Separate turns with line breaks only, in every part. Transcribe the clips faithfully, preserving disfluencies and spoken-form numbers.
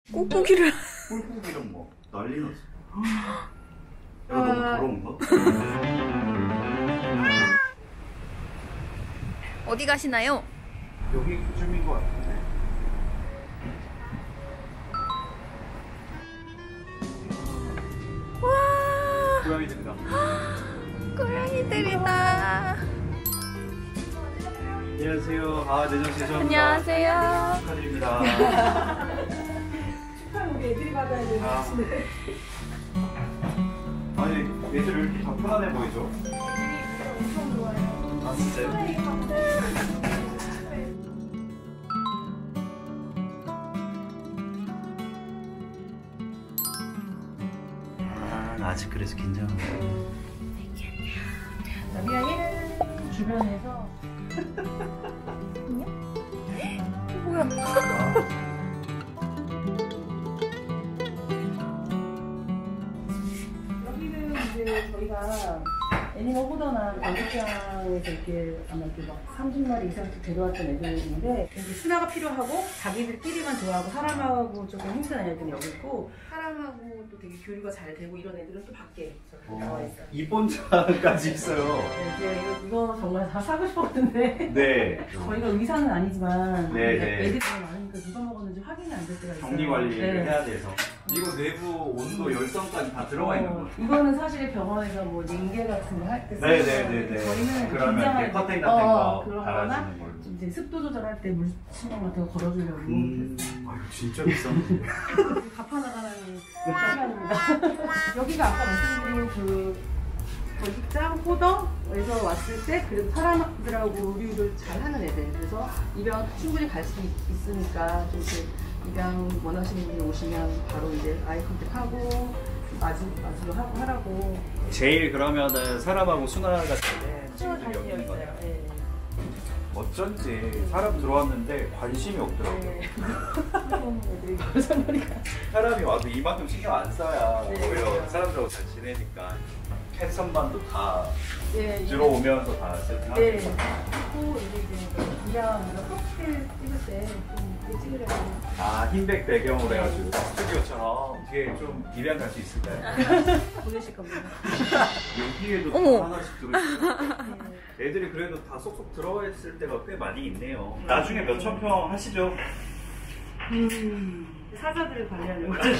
꾹꾹이를.
꿀꾹이는 뭐 난리 났어. 야, 너무 더러운가?
어디 가시나요?
여기 그쯤인 것 같은데.
와,
고양이들이다.
고양이들이다.
안녕하세요. 아, 내정 죄송합니다.
안녕하세요.
축하드립니다.
축하는 우리 애들이 받아야 되는
아.
것인데.
아니, 애들 왜 이렇게 다 편안해 보이죠?
애들이 엄청 좋아해요.
아, 진짜요? 아, 나 아직 그래서 긴장하고.
나비야는 주변에서
뭐야?
여기는 이제 저희가 애니멀 호더나 강북장에서 이렇게 아마 이렇게 막 삼십 마리 이상씩 데려왔던 애들인데 이제 순화가 필요하고 자기들끼리만 좋아하고 사람하고 조금 힘든 애들이 여기 있고 사람하고 또 되게 교류가 잘 되고 이런 애들은 또 밖에 나와 있어요.
입원자까지 있어요.
네, 이제 이거, 이거 정말 다 사고 싶었는데
네.
저희가 의사는 아니지만
네, 네.
애들이 너무 많으니까 누가 먹었는지 확인이 안 될 때가 있어요.
격리 관리를
네.
해야 돼서. 이거 내부 온도 열성까지 다 들어가 있는
어,
거예요.
이거는 사실 병원에서 뭐 링게 같은 거 할 때 쓰는
네네네네.
건데 저희는
그러면
긴장할
이렇게
때,
커튼 같은
어,
거
그런 거나
달아주는 걸로.
이제 습도 조절할 때 물침망 같은 거 걸어주려고
음, 아유, 진짜 비싼데.
갚아나가는 시간입니다. 여기가 아까 말씀드린 그 거식장 호더에서 왔을 때 그래도 사람들하고 의류를 잘 하는 애들 그래서 입양 충분히 갈 수 있으니까 좀 이렇게 입양 원하시는 분이 오시면 바로 이제 아이 컨택하고 마주 마주도 하고 하라고
제일 그러면은 사람하고 순화가 잘
잘
되는
되어
여기는 것
있어요.
같아요.
예.
어쩐지 사람 들어왔는데 관심이 없더라고요.
네. 애들이 거짓말이가.
사람이 와도 이만큼 신경 안 써야
네,
오히려
맞아요.
사람들하고 잘 지내니까 캔선반도 다
네,
들어오면서 다 세팅하고.
네. 그리고 이제 이제 기자가 프로필 찍을 때좀 찍으려고.
아, 흰백 배경으로 해가지고 스튜디오처럼 뒤에 좀 입양 갈 수 있을까요?
보내실 겁니다.
여기에도
어머.
하나씩 들어있어요.
네.
애들이 그래도 다 쏙쏙 들어가 있을 때가 꽤 많이 있네요. 나중에 몇천 평 하시죠?
음, 사자들을 관리하는 거죠.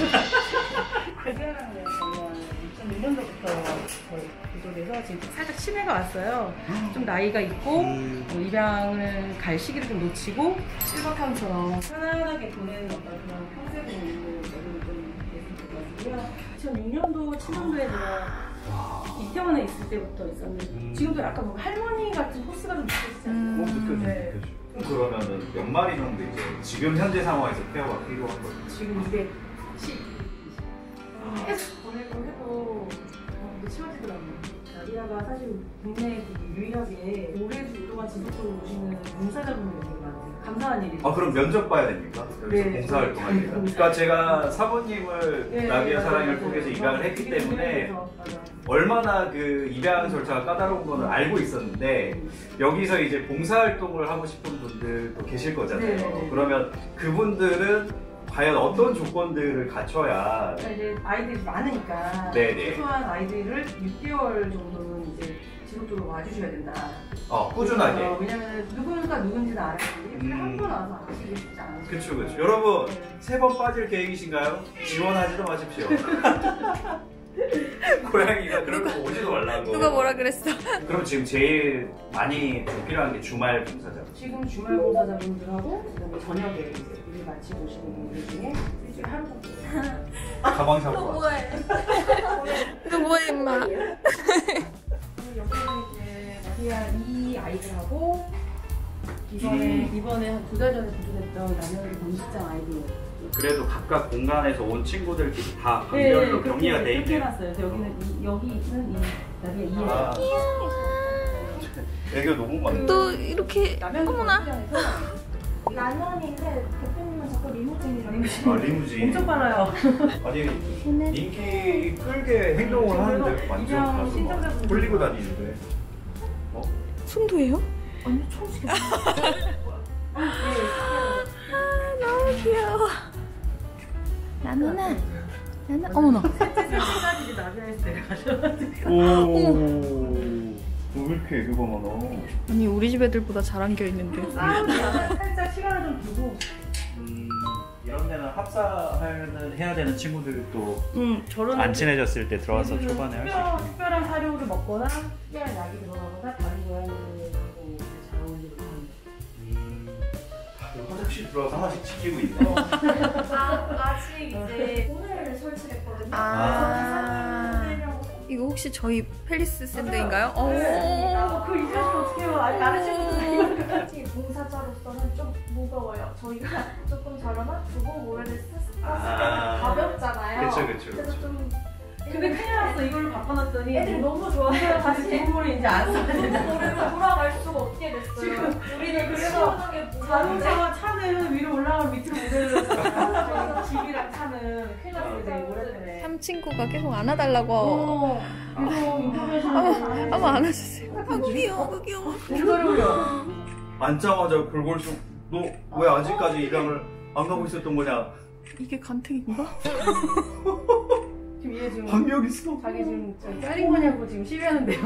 그거랑 저희가 이천육 년도부터 거의 구조돼서 지금 살짝 치매가 왔어요. 좀 나이가 있고
음.
뭐 입양을 갈 시기를 좀 놓치고 실버타운처럼 편안하게 보내는 어떤 그런 평생을 있는 애들을 좀 됐을 것 같고요. 이천육 년도, 칠 년도에 제가 이태원에 있을 때부터 있었는데
음.
지금도 약간 뭐 할머니 같은 포스가 좀 느껴지잖아요.
음.
뭐 느껴지죠,
네.
느껴지죠. 그러면은 몇 마리 정도 이제 지금 현재 상황에서 케어가 필요한 거죠?
지금 이백십 계속 보내고 해도 어, 치워지더라고요. 나비야가 사실 국내에 유일하게 오랜 동안 지속적으로 오시는 봉사자분들이 되게 많아요. 감사한 일이죠.
아, 그럼 면접 봐야 됩니까? 여기서
네.
봉사활동하니까.
네.
그러니까 제가 사모님을
네,
나비야
맞아요,
사랑을
맞아요.
통해서 입양을 했기
되게
때문에
유명해서, 맞아요.
얼마나 그 입양 절차가 까다로운 거는 알고 있었는데
음.
여기서 이제 봉사활동을 하고 싶은 분들도 계실 거잖아요.
네.
그러면 그분들은 과연 어떤 조건들을 갖춰야
그러니까 이제 아이들이 많으니까
네네.
최소한 아이들을 육 개월 정도는 이제 지속적으로 와주셔야 된다.
어, 꾸준하게.
어, 왜냐면 누군가 누군지는 알아야 되는데
음.
한 번 와서 아시기 쉽지 않아요.
그쵸, 그쵸. 여러분, 세 번 빠질 계획이신가요? 지원하지도 마십시오. 고양이가 그런 거 오지도 말라고.
누가 뭐라 그랬어?
그럼 지금 제일 많이 필요한 게 주말 봉사자.
지금 주말 봉사자분들하고 그다음에 저녁에 이제 일 마치고 오시는 분들 중에 일주일에 하루 정도.
가방 사고 와.
뭐해? 너 뭐해 임마?
여기는 이제 나비야 이 아이들하고 이번에
음.
이번에 한 두 달 전에 구조됐던 남양주 본식장 아이들.
그래도 각각 공간에서 온 친구들끼리 다 방별로 격리가 돼
그렇게
있네요.
해놨어요. 그래서 여기는 이, 여기는 이 나비야 이
아. 애교 너무 많네.
또 이렇게
남양주
어머나.
본식장에서
란원인데 대표님은 자꾸 리무진이라고
아, 리무진.
엄청 빨라요.
아니, 인기 끌게 행동을 하는데 완전
입양
가서
신청자분들
막 홀리고 다니는데. 어?
손도예요?
아니 처음 시켰어요.
아 너무 귀여워. 나누나. 나누. 어머나.
셋째 생일까지 나비아에서 내려가셔가지고.
오. 왜 이렇게 애교가 많아?
아니 우리 집 애들보다 잘 안겨 있는데.
싸우다가 살짝 시간을 좀 두고.
음, 이런 데는 합사하는 해야 되는 친구들도
음, 저런
안 친해졌을 때 들어와서
애들은
초반에 할 수
특별,
있고.
특별한 사료를 먹거나 특별한 약이 들어가거나 다른 고양이들하고 잘 어울리고 합니다.
음, 다들 화장실 들어와서 하나씩 지키고 있네.
아, 아직 이제 오늘 설치했거든요.
아. 이거 혹시 저희 팰리스 샌드인가요? 어.
어, 그 이사실 어떻게 해요? 아니, 다른 친구들
솔직히 봉사자로서는 좀 무거워요. 저희가 조금 저렴하고 모래를 탔을 때
아.
가볍잖아요.
그쵸, 그쵸,
그래서
그쵸.
좀
근데 큰일 났어. 이걸로 바꿔놨더니
애들이 너무 좋아해요.
다시
다시
부모를 이제 안 써야
모래로
돼.
돌아갈 수가 없게 됐어요. 우리는 그래서 시원하게
자동차와 차는 위로 올라가고 밑으로 모델을 집이랑 차는 큰일 났어요. 내 모래 때문에.
삼 친구가 계속 안아달라고.
어, 그래서 인터뷰에서
한번 안아주세요. 아구 귀여워, 귀여워.
공소리요.
앉자마자 골골쇼. 너 왜 아직까지 입양을 안 가고 있었던 거냐?
이게 간택인가?
지금 얘 지금
방역 있어.
자기 지금 저기 짜린 거냐고 지금 시위하는데요.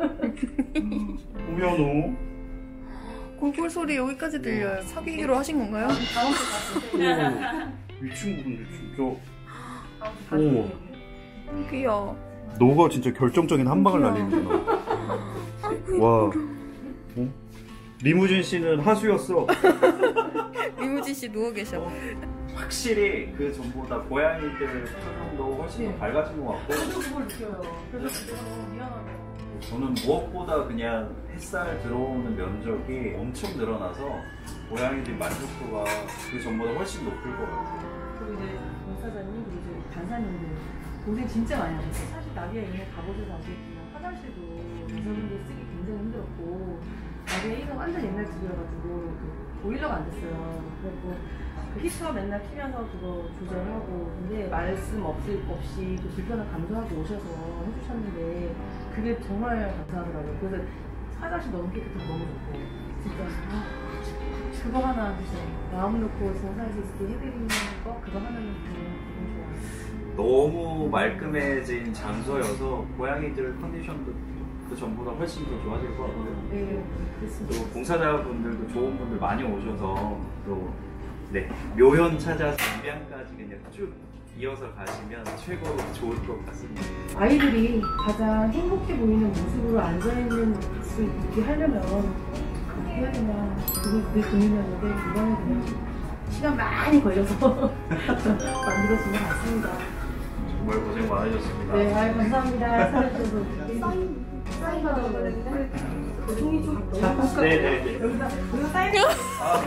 뭐야 너?
골골 소리 여기까지 들려요. 사귀기로 하신 건가요?
다음 주 갔을
이 친구분들 진짜.
때.
오.
귀여워.
너가 진짜 결정적인 한 방을 날리는구나. 와. 어? 리무진 씨는 하수였어.
리무진 씨 누워 계셔.
확실히 그 전보다 고양이들 표정도 훨씬 더
네.
밝아진 것 같고.
저도 그걸 느껴요. 그래서 내가 너무 미안하다.
저는 무엇보다 그냥 햇살 들어오는 면적이 엄청 늘어나서 고양이들 만족도가 그 전보다 훨씬 높을 것 같아요.
그리고 이제 공사장님 그리고 이제 간사님들 고생 진짜 많이 하셨어요. 사실 나비야 이미 가보셔서 아시겠지만 화장실도 여성분들 쓰기 굉장히 힘들었고 나비야 이거 완전 옛날 집이어가지고 그 보일러가 안 됐어요. 그래서 그 히터 맨날 키면서 그거 조절하고 근데 말씀 없이, 없이 그 불편을 감수하고 오셔서 해주셨는데 그게 정말 감사하더라고요. 그래서 화장실 너무 깨끗하고 너무 좋고 진짜 아, 그거 하나 진짜 마음 놓고 정상할 수 있게 해드리는 거 그거 하나는 너무 좋아요.
너무 말끔해진 장소여서 고양이들 컨디션도 그 전보다 훨씬 더 좋아질 것 같고요.
네, 그렇습니다.
또 봉사자분들도 좋은 분들 많이 오셔서 또 네, 묘연 찾아서 입양까지 그냥 쭉 이어서 가시면 최고로 좋을 것 같습니다.
아이들이 가장 행복해 보이는 모습으로 앉아있는 수 있게 하려면 어떻게 해야 되나 그게 내 고민이었는데 이번에 그냥 시간 많이 걸려서 만들어진 것 같습니다.
정말 고생 많으셨습니다.
네, 아유, 감사합니다. 사랑해주셔서.
사인 사인 받아보는데
종이 좀
네네네.
여기다 여기다 사인
아,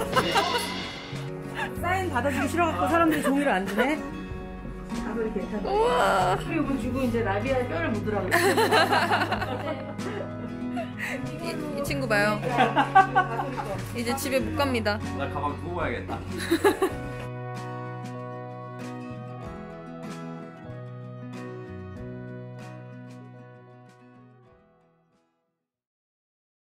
사인 받아주기 싫어갖고 사람들이 종이를 안 주네. 아무리 괜찮아.
우와.
그리고 주고 이제 라비아에 뼈를 묻으라고.
이, 이 친구 봐요. 이제 집에 못 갑니다.
나 가방 두고 가야겠다.